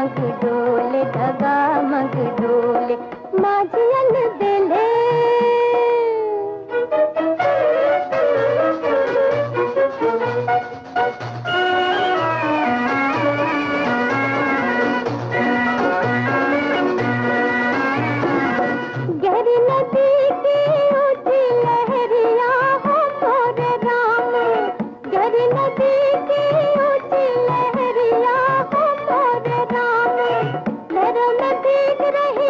मग डोले, धगा मग डोले, माझी अलबेले। गहरी नदी की ऊंची लहरिया हो मोरे राम, गहरी नदी की ऊंची लहरिया हो मोरे राम, लहरों में भीग रही,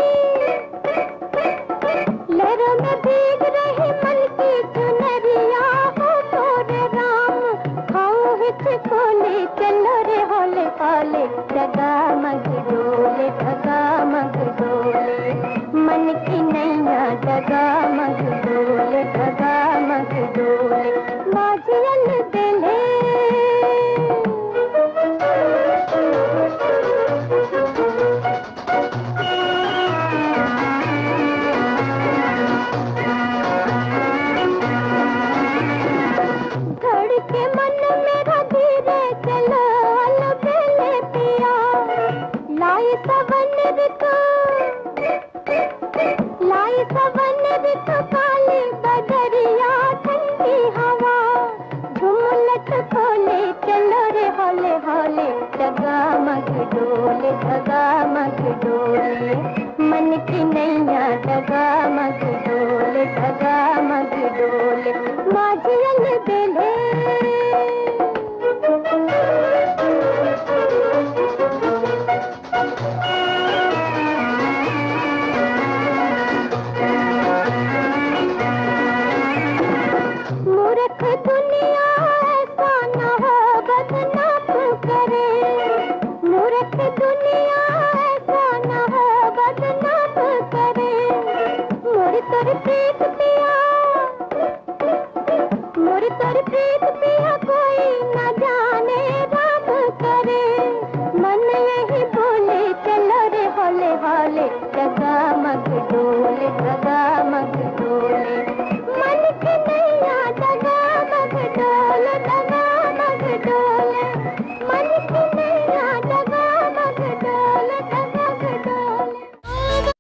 लहरों में भीग रही मन की चुनरिया हो मोरे राम, खाओ हिचकोले चलो रे होले होले, डगा मग डोले, धगा मग डोले, मन की नैया डगा मग डोले, धगा मग डोले, माझी अलबेले। धड़के मन मेरा धीरे चलो अलबेले पिया, लाई सवन ऋतु, लाई सवन ऋतु, काली बदरिया ठंडी हवा, झुमलट खोले चलो रे होले होले, डगा मग डोले, धगा मग डोले, मन की नैया डगा मग डोले, धगा मग डोले, माझी अलबेले। मूर्ख दुनिया ऐसा न हो बदनाम करे, मूर्ख दुनिया ऐसा न हो बदनाम करे, मोरी तोर प्रीत पिया, मोरी तोर प्रीत पिया, कोई न जाने राम करे, मन यही बोले चलो रे होले होले, डगा मग डोले, धगा मग डोले,